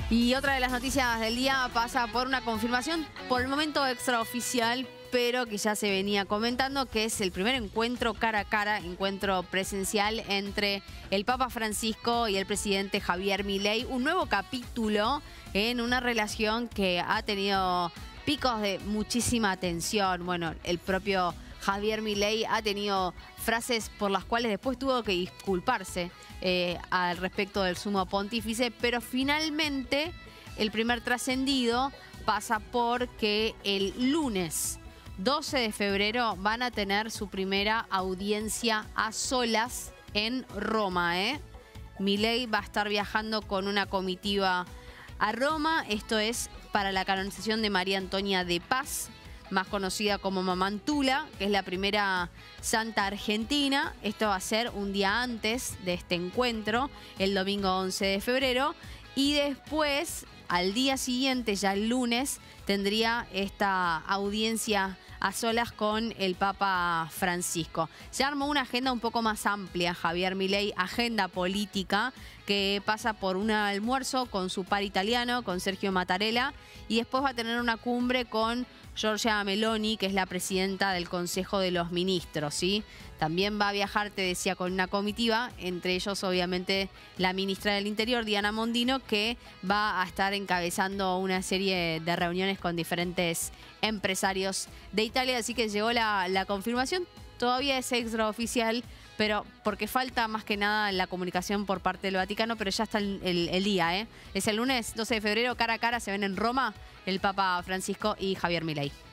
Y otra de las noticias del día pasa por una confirmación, por el momento extraoficial, pero que ya se venía comentando, que es el primer encuentro cara a cara, encuentro presencial entre el Papa Francisco y el presidente Javier Milei. Un nuevo capítulo en una relación que ha tenido picos de muchísima tensión. Bueno, el propio Javier Milei ha tenido frases por las cuales después tuvo que disculparse al respecto del sumo pontífice, pero finalmente el primer trascendido pasa por que el lunes 12 de febrero van a tener su primera audiencia a solas en Roma. Milei va a estar viajando con una comitiva a Roma. Esto es para la canonización de María Antonia de Paz, más conocida como Mamantula, que es la primera santa argentina. Esto va a ser un día antes de este encuentro, el domingo 11 de febrero. Y después, al día siguiente, ya el lunes, tendría esta audiencia a solas con el Papa Francisco. Se armó una agenda un poco más amplia, Javier Milei, agenda política, que pasa por un almuerzo con su par italiano, con Sergio Mattarella, y después va a tener una cumbre con Giorgia Meloni, que es la presidenta del Consejo de los Ministros, ¿sí? También va a viajar, te decía, con una comitiva, entre ellos obviamente la ministra del Interior, Diana Mondino, que va a estar encabezando una serie de reuniones con diferentes empresarios de Italia. Así que llegó la confirmación, todavía es extraoficial, pero porque falta más que nada la comunicación por parte del Vaticano, pero ya está el día, Es el lunes 12 de febrero, cara a cara, se ven en Roma el Papa Francisco y Javier Milei.